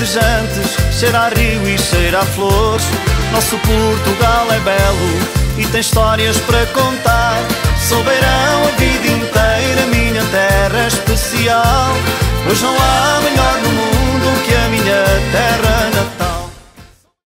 verdejantes, cheira a rio e cheira a flores. Nosso Portugal é belo e tem histórias para contar. Sou beirão a vida inteira, minha terra é especial. Pois não há melhor no mundo que a minha terra